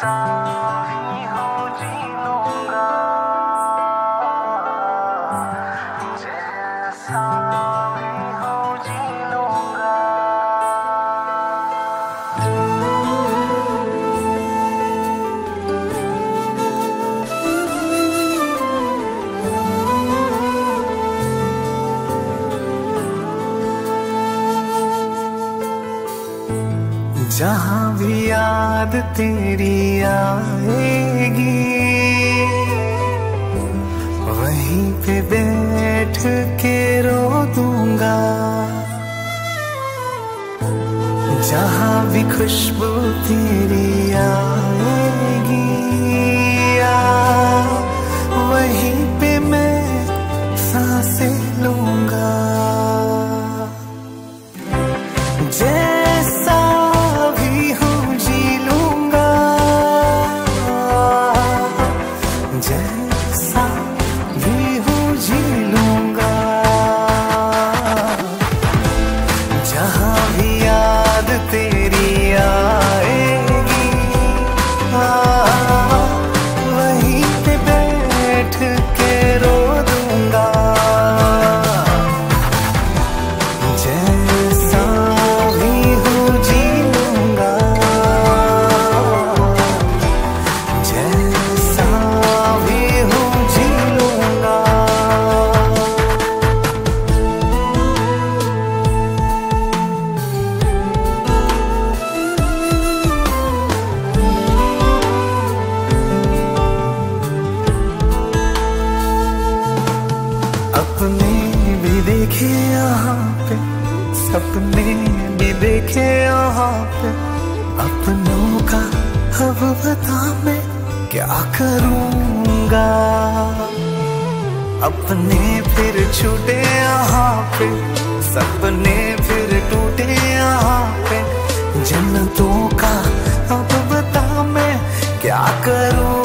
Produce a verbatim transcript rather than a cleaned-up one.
जैसा भी हो जी लूंगा, जैसा भी हो जी लूंगा। जहाँ भी याद तेरी आएगी, वहीं पे बैठ के रो दूंगा। जहाँ भी खुशबू तेरी आएगी, वहीं पे मैं सांसें लूंगा। जैसा भी हूँ जी लूंगा, जैसा भी हूँ जी लूंगा। जहाँ भी याद तेरी आएगी, वहीं पे बैठ के रो दूंगा। जैसा भी हूँ जी लूंगा, जैसा भी हूँ जी लूंगा। अपने भी देखे यहाँ पे, सपने भी देखे यहाँ पे। अपनों का अब बता मैं क्या करूँगा। अपने फिर छूटे यहाँ पे, सपने फिर टूटे यहाँ पे। जन्नतों का अब बता मैं क्या करूँ।